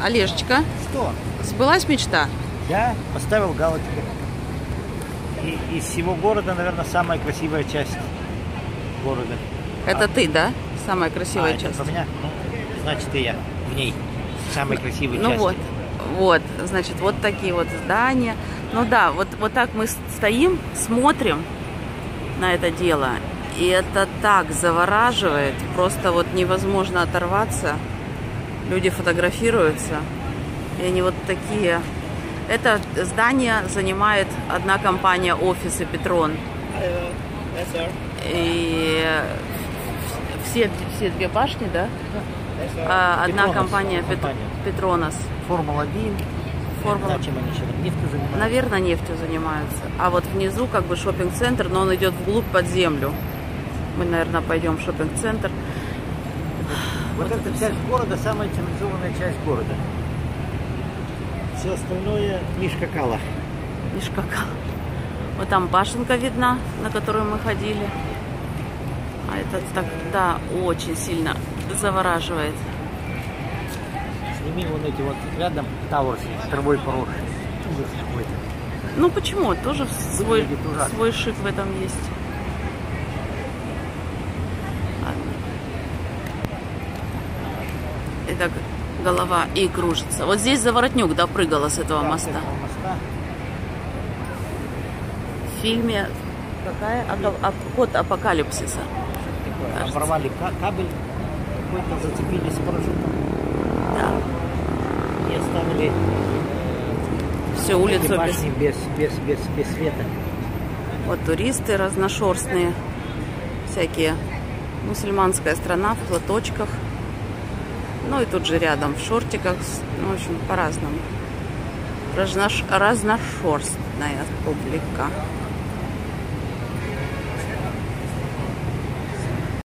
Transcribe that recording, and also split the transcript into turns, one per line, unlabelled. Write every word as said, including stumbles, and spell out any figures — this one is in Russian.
Олежечка,
Что?
сбылась мечта?
Я поставил галочку. И из всего города, наверное, самая красивая часть города.
Это
а,
ты, да? Самая красивая
а,
часть.
Это у меня? Ну, значит, и я в ней. Самой красивой
Ну
части.
вот, вот, значит, вот такие вот здания. Ну да, вот, вот так мы стоим, смотрим на это дело. И это так завораживает. Просто вот невозможно оторваться. Люди фотографируются. И они вот такие. Это здание занимает одна компания «Офисы Петрон». И все, все две башни, да? А, одна
Петронас,
компания,
компания.
Петронас.
Формула-один.
Формула.
Чем они еще нефтью занимаются?
Наверное, нефтью занимаются. А вот внизу как бы шопинг-центр, но он идет вглубь под землю. Мы, наверное, пойдем в шопинг-центр.
Вот, вот эта часть города самая цивилизованная часть города. Все остальное нишкакала.
Нишкакала. Вот там башенка видна, на которую мы ходили. А это так, да, очень сильно завораживает.
Сними вон эти вот рядом Тауэрс, травой поросший. Ужас какой-то.
Ну почему? Тоже свой,
ужасно.
свой шик в этом есть. И так голова и кружится. Вот здесь Заворотнюк допрыгала с этого
Да,
моста.
с этого моста.
В фильме какая? Ак- Код апокалипсиса. Кажется.
Оборвали кабель, какой-то зацепились с парашютом.
Да.
И оставили
Всю улицу без...
башни без, без, без, без света.
Вот туристы разношерстные, всякие. Мусульманская страна в платочках. Ну и тут же рядом в шортиках. Ну, в общем, по-разному. Разнош... Разношерстная публика.